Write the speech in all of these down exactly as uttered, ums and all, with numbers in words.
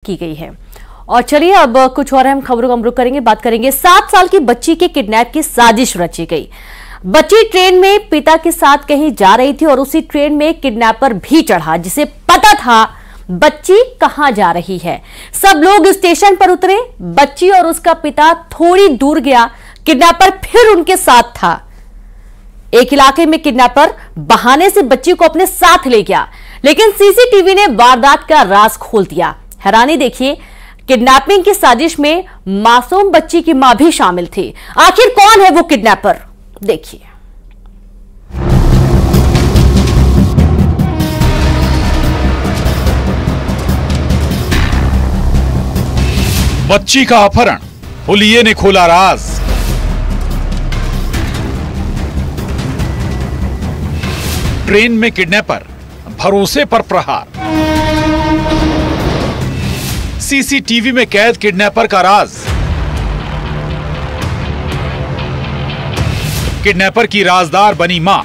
की गई है। और चलिए अब कुछ और अहम खबरों का हम रुख करेंगे, बात करेंगे। सात साल की बच्ची के किडनैप की साजिश रची गई। बच्ची ट्रेन में पिता के साथ कहीं जा रही थी और उसी ट्रेन में किडनैपर भी चढ़ा, जिसे पता था बच्ची कहां जा रही है। सब लोग स्टेशन पर उतरे, बच्ची और उसका पिता थोड़ी दूर गया, किडनैपर फिर उनके साथ था। एक इलाके में किडनैपर बहाने से बच्ची को अपने साथ ले गया, लेकिन सीसीटीवी ने वारदात का राज खोल दिया। हैरानी देखिए, किडनैपिंग की साजिश में मासूम बच्ची की मां भी शामिल थी। आखिर कौन है वो किडनैपर, देखिए। बच्ची का अपहरण, हुलिये ने खोला राज। ट्रेन में किडनैपर, भरोसे पर प्रहार। सीसीटीवी में कैद किडनैपर का राज। किडनैपर की राजदार बनी मां।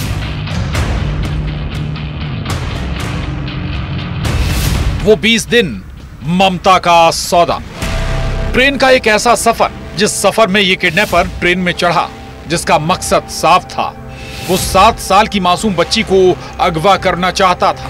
वो बीस दिन ममता का सौदा। ट्रेन का एक ऐसा सफर जिस सफर में ये किडनैपर ट्रेन में चढ़ा, जिसका मकसद साफ था। वो सात साल की मासूम बच्ची को अगवा करना चाहता था।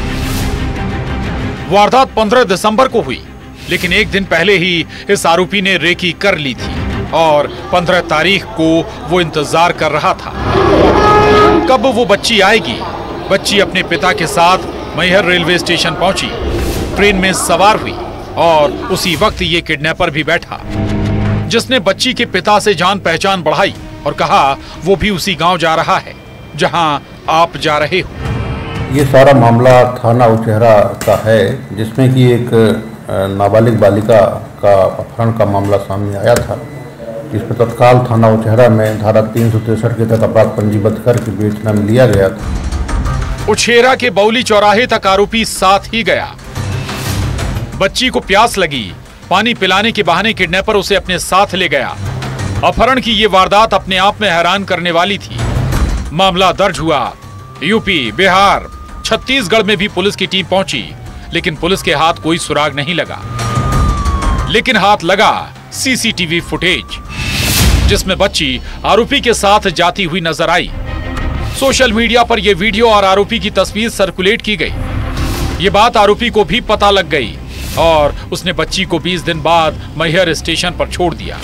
वारदात पंद्रह दिसंबर को हुई, लेकिन एक दिन पहले ही इस आरोपी ने रेकी कर ली थी और पंद्रह तारीख को वो इंतजार कर रहा था कब वो बच्ची आएगी। बच्ची अपने पिता के साथ मैहर रेलवे स्टेशन पहुंची, ट्रेन में सवार हुई और उसी वक्त ये किडनैपर भी बैठा, जिसने बच्ची के पिता से जान पहचान बढ़ाई और कहा वो भी उसी गांव जा रहा है जहां आप जा रहे हो। ये सारा मामला थाना उचेहरा का है, जिसमें कि एक नाबालिग बालिका का अपहरण का मामला सामने आया था, जिसमें तत्काल थाना उचेहरा में धारा तीन सौ तिरसठ के तहत अपराध पंजीबद्ध करके विवेचना में लिया गया था। उचेहरा के बौली चौराहे तक आरोपी साथ ही गया। बच्ची को प्यास लगी, पानी पिलाने के बहाने किडनैपर उसे अपने साथ ले गया। अपहरण की ये वारदात अपने आप में हैरान करने वाली थी। मामला दर्ज हुआ। यूपी, बिहार, छत्तीसगढ़ में भी पुलिस की टीम पहुंची, लेकिन पुलिस के हाथ कोई सुराग नहीं लगा। लेकिन हाथ लगा सीसीटीवी फुटेज, जिसमें बच्ची आरोपी के साथ जाती हुई नजर आई। सोशल मीडिया पर यह वीडियो और आरोपी की तस्वीर सर्कुलेट की गई। ये बात आरोपी को भी पता लग गई और उसने बच्ची को बीस दिन बाद मैहर स्टेशन पर छोड़ दिया।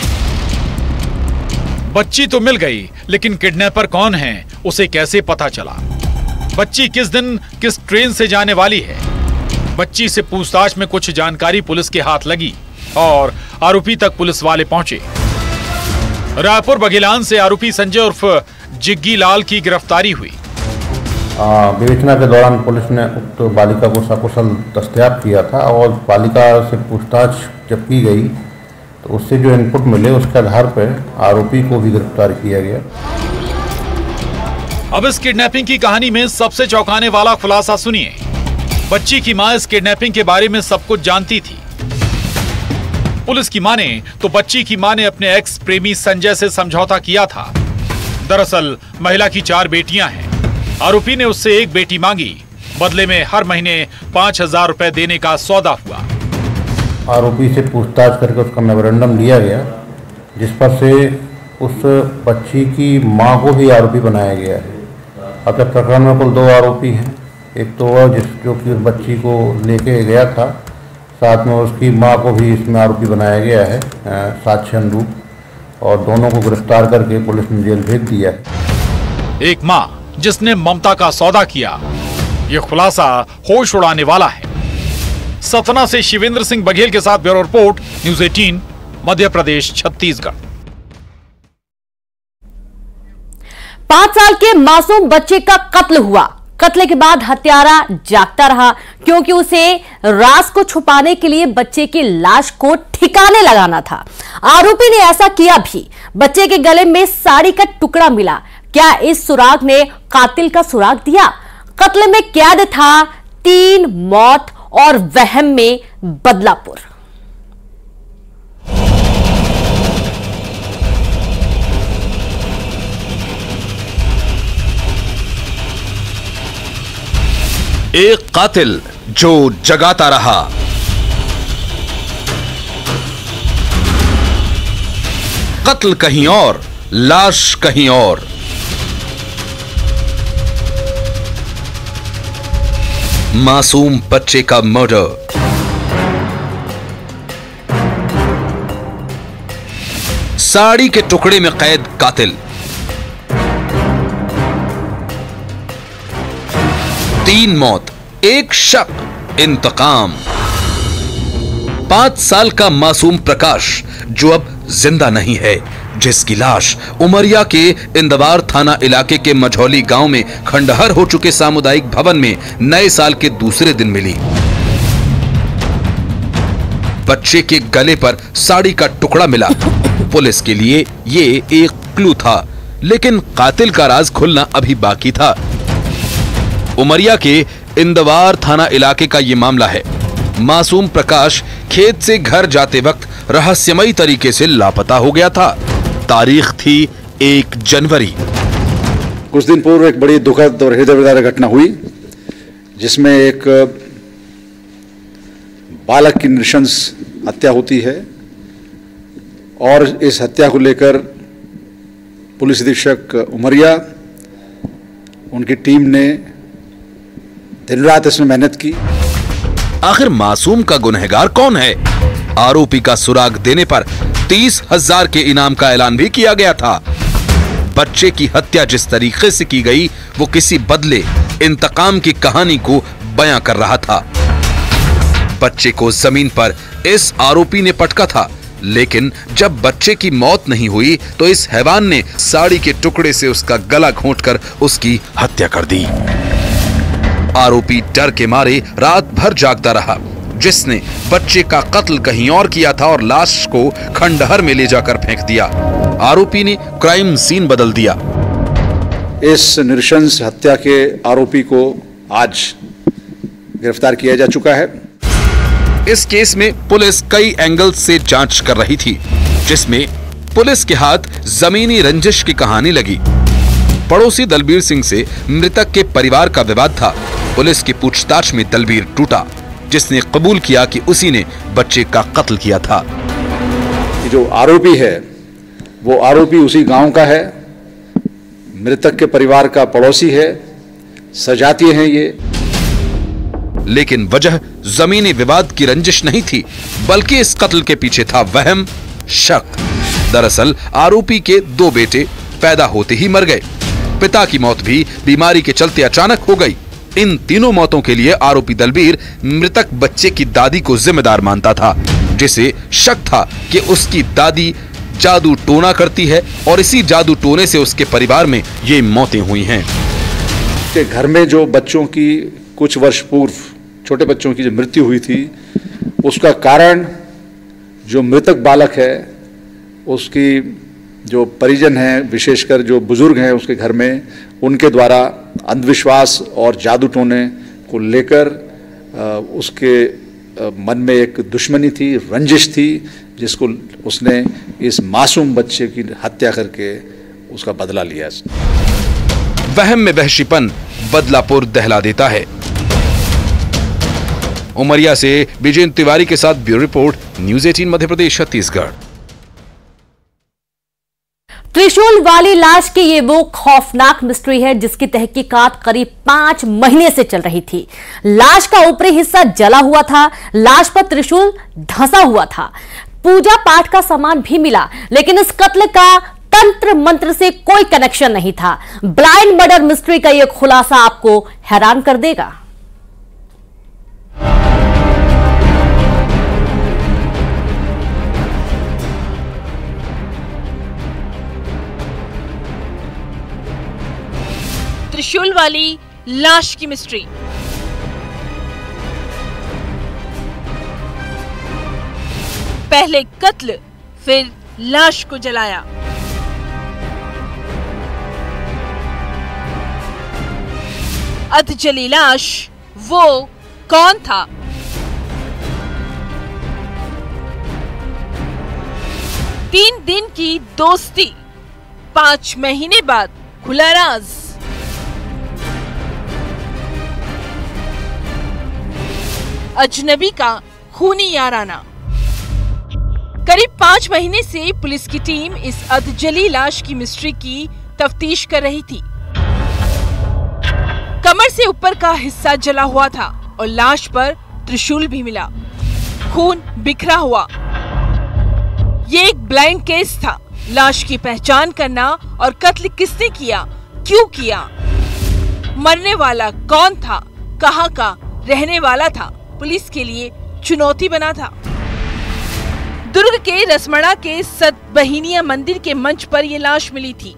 बच्ची तो मिल गई, लेकिन किडनैपर कौन है उसे कैसे पता चला? बच्ची किस दिन किस ट्रेन से जाने वाली है? बच्ची से पूछताछ में कुछ जानकारी पुलिस के हाथ लगी और आरोपी तक पुलिस वाले पहुंचे। रायपुर बघेलान से आरोपी संजय उर्फ जिग्गी लाल की गिरफ्तारी हुई। विवेचना के दौरान पुलिस ने उक्त बालिका को सकुशल दस्तयाब किया था और बालिका से पूछताछ जब की गई तो उससे जो इनपुट मिले उसके आधार पर आरोपी को भी गिरफ्तार किया गया। अब इस किडनैपिंग की कहानी में सबसे चौंकाने वाला खुलासा सुनिए। बच्ची की मां इस किडनैपिंग के बारे में सब कुछ जानती थी। पुलिस की माने तो बच्ची की मां ने अपने एक्स प्रेमी संजय से समझौता किया था। दरअसल महिला की चार बेटियां हैं। आरोपी ने उससे एक बेटी मांगी, बदले में हर महीने पांच हजार रुपए देने का सौदा हुआ। आरोपी से पूछताछ करके उसका मेमोरेंडम लिया गया, जिस पर से उस बच्ची की मां को भी आरोपी बनाया गया है। अब तक प्रकरण में कुल दो आरोपी हैं। एक तो वह जिस जो कि उस बच्ची को लेके गया था, साथ में उसकी मां को भी इसमें आरोपी बनाया गया है साक्ष्य अनुरूप, और दोनों को गिरफ्तार करके पुलिस ने जेल भेज दिया है। एक मां जिसने ममता का सौदा किया, यह खुलासा होश उड़ाने वाला है। सतना से शिवेंद्र सिंह बघेल के साथ ब्यूरो रिपोर्ट, न्यूज़ अठारह, मध्य प्रदेश, छत्तीसगढ़। पांच साल के मासूम बच्चे का कत्ल हुआ। कत्ल के बाद हत्यारा जागता रहा, क्योंकि उसे राज को छुपाने के लिए बच्चे की लाश को ठिकाने लगाना था। आरोपी ने ऐसा किया भी। बच्चे के गले में साड़ी का टुकड़ा मिला। क्या इस सुराग ने कातिल का सुराग दिया? कत्ल में कैद था तीन मौत और वहम में बदलापुर। एक कातिल जो जगाता रहा। कत्ल कहीं और, लाश कहीं और। मासूम बच्चे का मर्डर। साड़ी के टुकड़े में कैद कातिल। तीन मौत, एक शक, इंतकाम। पांच साल का मासूम प्रकाश जो अब जिंदा नहीं है, जिसकी लाश उमरिया के इंदवार थाना इलाके के मझौली गांव में खंडहर हो चुके सामुदायिक भवन में नए साल के दूसरे दिन मिली। बच्चे के गले पर साड़ी का टुकड़ा मिला। पुलिस के लिए ये एक क्लू था, लेकिन कातिल का राज खुलना अभी बाकी था। उमरिया के इंदवार थाना इलाके का यह मामला है। मासूम प्रकाश खेत से घर जाते वक्त रहस्यमयी तरीके से लापता हो गया था। तारीख थी एक जनवरी। कुछ दिन पूर्व एक बड़ी दुखद और हृदय विदारक घटना हुई, जिसमें एक बालक की नृशंस हत्या होती है और इस हत्या को लेकर पुलिस अधीक्षक उमरिया, उनकी टीम ने दिन रात इसमें मेहनत की। आखिर मासूम का गुनहगार कौन है? आरोपी का सुराग देने पर तीस हजार के इनाम का ऐलान भी किया गया था। बच्चे की हत्या जिस तरीके से की गई, वो किसी बदले इंतकाम की कहानी को बयां कर रहा था। बच्चे को जमीन पर इस आरोपी ने पटका था, लेकिन जब बच्चे की मौत नहीं हुई तो इस हैवान ने साड़ी के टुकड़े से उसका गला घोंटकर उसकी हत्या कर दी। आरोपी डर के मारे रात भर जागता रहा। जिसने बच्चे का कत्ल कहीं और किया था और लाश को खंडहर में ले जाकर फेंक दिया। आरोपी ने क्राइम सीन बदल दिया। इस नृशंस हत्या के आरोपी को आज गिरफ्तार किया जा चुका है। इस केस में पुलिस कई एंगल से जांच कर रही थी, जिसमें पुलिस के हाथ जमीनी रंजिश की कहानी लगी। पड़ोसी दलबीर सिंह से मृतक के परिवार का विवाद था। पुलिस की पूछताछ में दलबीर टूटा, जिसने कबूल किया कि उसी ने बच्चे का कत्ल किया था। जो आरोपी है वो आरोपी उसी गांव का है, मृतक के परिवार का पड़ोसी है, सजातीय हैं ये। लेकिन वजह जमीनी विवाद की रंजिश नहीं थी, बल्कि इस कत्ल के पीछे था वहम, शक। दरअसल आरोपी के दो बेटे पैदा होते ही मर गए। पिता की मौत भी बीमारी के चलते अचानक हो गई। इन तीनों मौतों के लिए आरोपी दलबीर मृतक बच्चे की दादी को जिम्मेदार मानता था, जिसे शक था कि उसकी दादी जादू टोना करती है और इसी जादू टोने से उसके परिवार में ये मौतें हुई हैं। के घर में जो बच्चों की कुछ वर्ष पूर्व छोटे बच्चों की जो मृत्यु हुई थी, उसका कारण जो मृतक बालक है उसकी जो परिजन हैं, विशेषकर जो बुजुर्ग हैं उसके घर में, उनके द्वारा अंधविश्वास और जादू टोने को लेकर उसके मन में एक दुश्मनी थी, रंजिश थी, जिसको उसने इस मासूम बच्चे की हत्या करके उसका बदला लिया। वहम में वहशीपन बदलापुर दहला देता है। उमरिया से विजय तिवारी के साथ ब्यूरो रिपोर्ट, न्यूज अठारह मध्य प्रदेश छत्तीसगढ़। त्रिशूल वाली लाश की ये वो खौफनाक मिस्ट्री है जिसकी तहकीकात करीब पांच महीने से चल रही थी। लाश का ऊपरी हिस्सा जला हुआ था, लाश पर त्रिशूल ढसा हुआ था, पूजा पाठ का सामान भी मिला, लेकिन इस कत्ल का तंत्र मंत्र से कोई कनेक्शन नहीं था। ब्लाइंड मर्डर मिस्ट्री का यह खुलासा आपको हैरान कर देगा। त्रिशूल वाली लाश की मिस्ट्री। पहले कत्ल, फिर लाश को जलाया। अधजली लाश, वो कौन था? तीन दिन की दोस्ती, पांच महीने बाद खुला राज। अजनबी का खूनी याराना। करीब पाँच महीने से पुलिस की टीम इस अधजली लाश की मिस्ट्री की तफ्तीश कर रही थी। कमर से ऊपर का हिस्सा जला हुआ था और लाश पर त्रिशूल भी मिला, खून बिखरा हुआ। ये एक ब्लाइंड केस था। लाश की पहचान करना और कत्ल किसने किया, क्यों किया, मरने वाला कौन था, कहां का रहने वाला था, पुलिस के लिए चुनौती बना था। दुर्ग के रसमड़ा के सतबहिनिया मंदिर के मंच पर यह लाश मिली थी।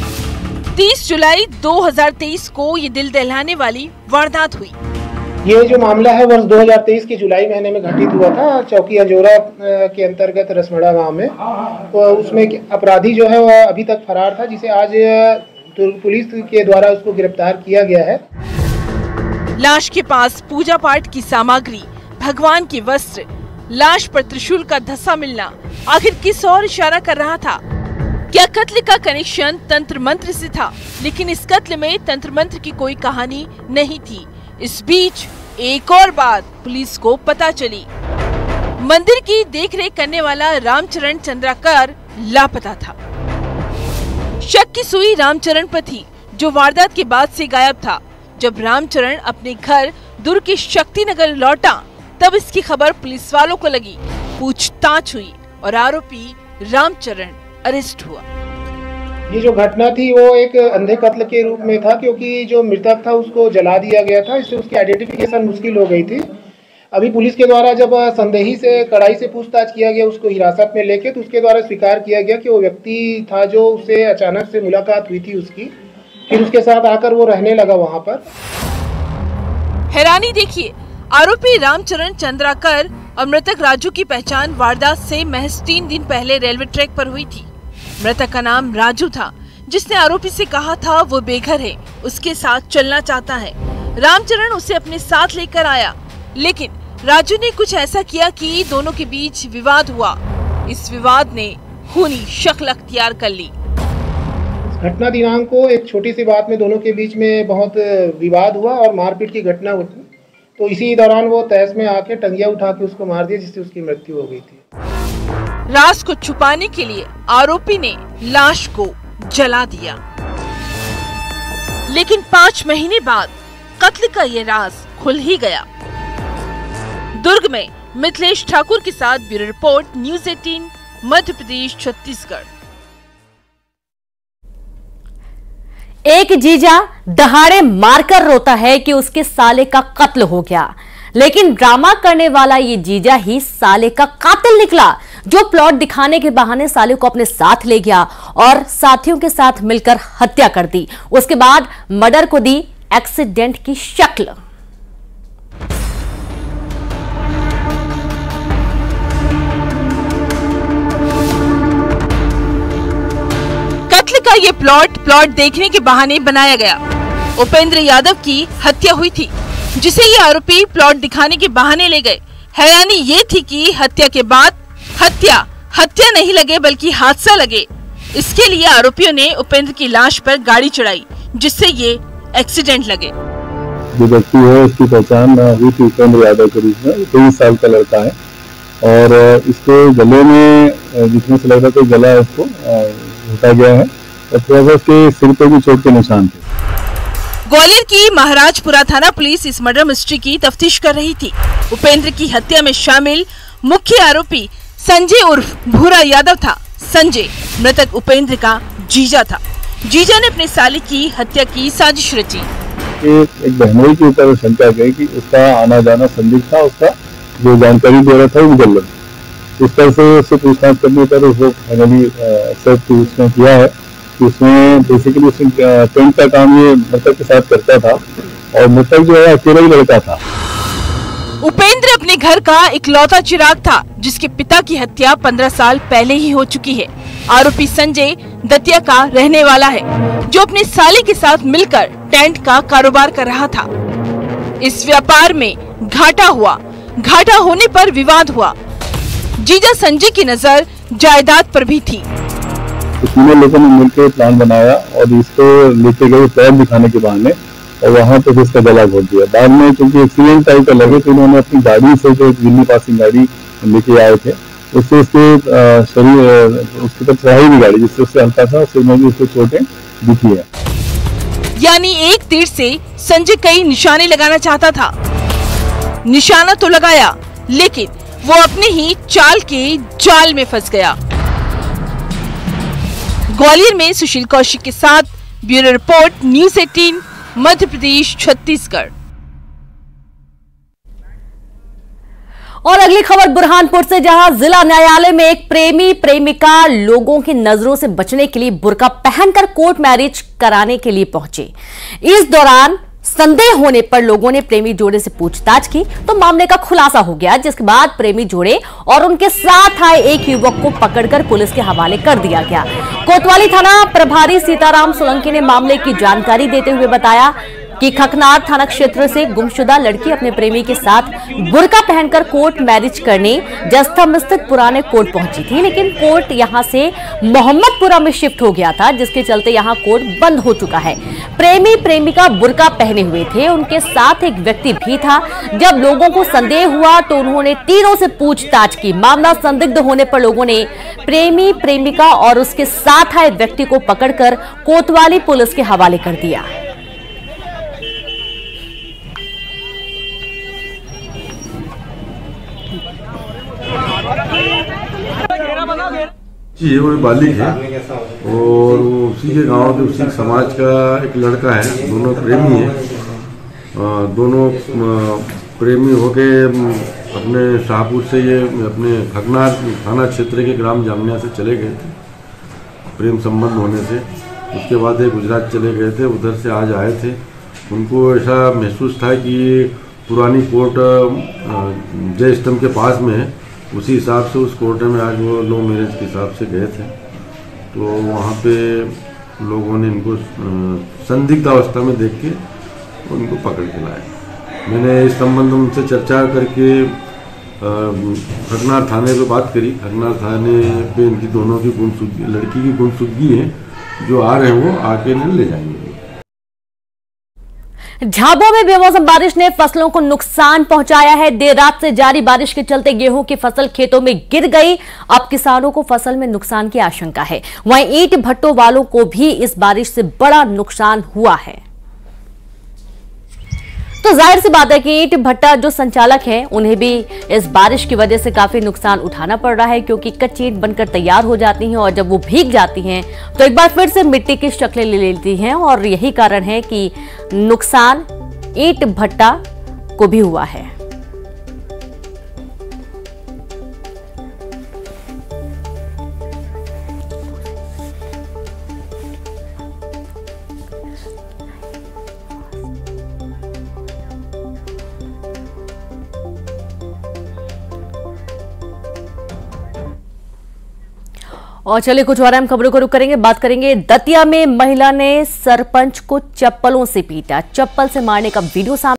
तीस जुलाई दो हज़ार तेईस को ये दिल दहलाने वाली वारदात हुई। ये जो मामला है वर्ष दो हज़ार तेईस के जुलाई महीने में घटित हुआ था चौकी अंजोरा के अंतर्गत रसमड़ा गांव में। तो उसमें अपराधी जो है वह अभी तक फरार था, जिसे आज दुर्ग पुलिस के द्वारा उसको गिरफ्तार किया गया है। लाश के पास पूजा पाठ की सामग्री, भगवान के वस्त्र, लाश पर त्रिशूल का धस्सा मिलना आखिर किस और इशारा कर रहा था? क्या कत्ल का कनेक्शन तंत्र मंत्र से था? लेकिन इस कत्ल में तंत्र मंत्र की कोई कहानी नहीं थी। इस बीच एक और बात पुलिस को पता चली। मंदिर की देखरेख करने वाला रामचरण चंद्राकर लापता था। शक की सुई रामचरण पर थी, जो वारदात के बाद से गायब था। जब रामचरण अपने घर दुर्ग के शक्तिनगर लौटा, तब इसकी खबर पुलिस वालों को लगी। पूछताछ हुई और आरोपी रामचरण अरेस्ट हुआ। ये जो घटना थी वो एक अंधे कत्ल के रूप में था, क्योंकि जो मृतक था उसको जला दिया गया था। इससे उसकी आइडेंटिफिकेशन मुश्किल हो गई थी। अभी पुलिस के द्वारा जब संदेही से कड़ाई से पूछताछ किया गया, उसको हिरासत में लेके, तो उसके द्वारा स्वीकार किया गया कि वो व्यक्ति था जो उससे अचानक से मुलाकात हुई थी उसकी, फिर उसके साथ आकर वो रहने लगा वहाँ पर। हैरानी देखिए, आरोपी रामचरण चंद्राकर और मृतक राजू की पहचान वारदात से महज तीन दिन पहले रेलवे ट्रैक पर हुई थी। मृतक का नाम राजू था, जिसने आरोपी से कहा था वो बेघर है, उसके साथ चलना चाहता है। रामचरण उसे अपने साथ लेकर आया, लेकिन राजू ने कुछ ऐसा किया कि दोनों के बीच विवाद हुआ। इस विवाद ने खूनी शक्ल अख्तियार कर ली। घटना दिनांक को एक छोटी सी बात में दोनों के बीच में बहुत विवाद हुआ और मारपीट की घटना हुई। तो इसी दौरान वो तहस में आके टंगिया उठा के उसको मार दिया, जिससे उसकी मृत्यु हो गई थी। राज को छुपाने के लिए आरोपी ने लाश को जला दिया, लेकिन पाँच महीने बाद कत्ल का ये राज खुल ही गया। दुर्ग में मिथिलेश ठाकुर के साथ ब्यूरो रिपोर्ट, न्यूज़ अठारह, मध्य प्रदेश, छत्तीसगढ़। एक जीजा दहाड़े मारकर रोता है कि उसके साले का कत्ल हो गया, लेकिन ड्रामा करने वाला ये जीजा ही साले का कातिल निकला, जो प्लॉट दिखाने के बहाने साले को अपने साथ ले गया और साथियों के साथ मिलकर हत्या कर दी। उसके बाद मर्डर को दी एक्सीडेंट की शक्ल। कत्ल का ये प्लॉट प्लॉट देखने के बहाने बनाया गया। उपेंद्र यादव की हत्या हुई थी, जिसे ये आरोपी प्लॉट दिखाने के बहाने ले गए। हैरानी ये थी कि हत्या के बाद हत्या हत्या नहीं लगे बल्कि हादसा लगे। इसके लिए आरोपियों ने उपेंद्र की लाश पर गाड़ी चढ़ाई, जिससे ये एक्सीडेंट लगे। जो व्यक्ति है उसकी पहचान हुई थी उपेंद्र यादव के रूप में। तेईस साल का लड़का है और इसके गले में जिसमें से लग रहा था गला इसको घुटा गया है और थोड़ा सा उसके सिर पर भी चोट के निशान थे। ग्वालियर की महाराजपुरा थाना पुलिस इस मर्डर मिस्ट्री की तफ्तीश कर रही थी। उपेंद्र की हत्या में शामिल मुख्य आरोपी संजय उर्फ भूरा यादव था। संजय मृतक उपेंद्र का जीजा था। जीजा ने अपने साले की हत्या की साजिश रची। एक बहनोई के ऊपर शंका गई कि उसका आना जाना संदिग्ध था, उसका जो जानकारी दे रहा था वो मुजल्लद। इस तरह से उससे पूछताछ करने पर उसको फाइनली एक्सेप्ट उसने किया है कि उसमें बेसिकली उसने पेंट का काम ये मृतक के साथ करता था और मृतक जो है अकेला ही लड़का था। उपेंद्र अपने घर का इकलौता चिराग था, जिसके पिता की हत्या पंद्रह साल पहले ही हो चुकी है। आरोपी संजय दतिया का रहने वाला है, जो अपने साले के साथ मिलकर टेंट का कारोबार कर रहा था। इस व्यापार में घाटा हुआ। घाटा होने पर विवाद हुआ। जीजा संजय की नजर जायदाद पर भी थी। तीनों लोगों ने मिलकर प्लान बनाया और इसको लेके गए प्लॉट दिखाने के बहाने और वहाँ पे इसका गला घोट दिया। बाद में क्योंकि एक्सीडेंट टाइप का लगे तो उन्होंने अपनी गाड़ी से जो दिल्ली पासिंग गाड़ी लेके आए थे उससे उसके अ, शरीर उसकी तरफ चढ़ाई भी गाड़ी, जिससे उससे हल्का सा सिर में भी उसको चोटें दिखी है। यानी एक तीर से संजय कई निशाने लगाना चाहता था। निशाना तो लगाया, लेकिन वो अपने ही चाल के जाल में फंस गया। ग्वालियर में सुशील कौशिक के साथ ब्यूरो रिपोर्ट, न्यूज़ अठारह, मध्य प्रदेश, छत्तीसगढ़। और अगली खबर बुरहानपुर से, जहां जिला न्यायालय में एक प्रेमी प्रेमिका लोगों की नजरों से बचने के लिए बुर्का पहनकर कोर्ट मैरिज कराने के लिए पहुंचे। इस दौरान संदेह होने पर लोगों ने प्रेमी जोड़े से पूछताछ की तो मामले का खुलासा हो गया, जिसके बाद प्रेमी जोड़े और उनके साथ आए एक युवक को पकड़कर पुलिस के हवाले कर दिया गया। कोतवाली थाना प्रभारी सीताराम सोलंकी ने मामले की जानकारी देते हुए बताया कि खकनार थाना क्षेत्र से गुमशुदा लड़की अपने प्रेमी के साथ बुर्का पहनकर कोर्ट मैरिज करने जस्थम स्थित पुराने कोर्ट पहुंची थी, लेकिन कोर्ट यहां से मोहम्मदपुरा में शिफ्ट हो गया था, जिसके चलते यहां कोर्ट बंद हो चुका है। प्रेमी प्रेमिका बुर्का पहने हुए थे, उनके साथ एक व्यक्ति भी था। जब लोगों को संदेह हुआ तो उन्होंने तीनों से पूछताछ की। मामला संदिग्ध होने पर लोगों ने प्रेमी प्रेमिका और उसके साथ आए व्यक्ति को पकड़कर कोतवाली पुलिस के हवाले कर दिया। जी ये वो बालिक है और वो उसी के गांव के उसी समाज का एक लड़का है। दोनों प्रेमी हैं। दोनों प्रेमी होके अपने शाहपुर से ये अपने खकनार थाना क्षेत्र के ग्राम जामनिया से चले गए थे प्रेम संबंध होने से। उसके बाद ये गुजरात चले गए थे, उधर से आज आए थे। उनको ऐसा महसूस था कि पुरानी कोर्ट जय स्तंभ के पास में है, उसी हिसाब से उस कोर्ट में आज वो लो मैरिज के हिसाब से गए थे। तो वहाँ पे लोगों ने इनको संदिग्ध अवस्था में देख के उनको पकड़ के लाए। मैंने इस संबंध में उनसे चर्चा करके खकनार थाने पे बात करी। खकनार थाने पे इनकी दोनों की गुमशुदगी, लड़की की गुमशुदगी है, जो आ रहे हैं वो आके इन्हें ले जाएंगे। झाबुआ में बेमौसम बारिश ने फसलों को नुकसान पहुंचाया है। देर रात से जारी बारिश के चलते गेहूं की फसल खेतों में गिर गई। अब किसानों को फसल में नुकसान की आशंका है। वहीं ईंट भट्टों वालों को भी इस बारिश से बड़ा नुकसान हुआ है। तो जाहिर सी बात है कि ईंट भट्टा जो संचालक हैं उन्हें भी इस बारिश की वजह से काफी नुकसान उठाना पड़ रहा है, क्योंकि कच्ची ईंट बनकर तैयार हो जाती हैं और जब वो भीग जाती हैं तो एक बार फिर से मिट्टी की शक्लें ले लेती हैं, और यही कारण है कि नुकसान ईंट भट्टा को भी हुआ है। और चलिए कुछ और अहम खबरों को रुक करेंगे। बात करेंगे दतिया में महिला ने सरपंच को चप्पलों से पीटा। चप्पल से मारने का वीडियो सामने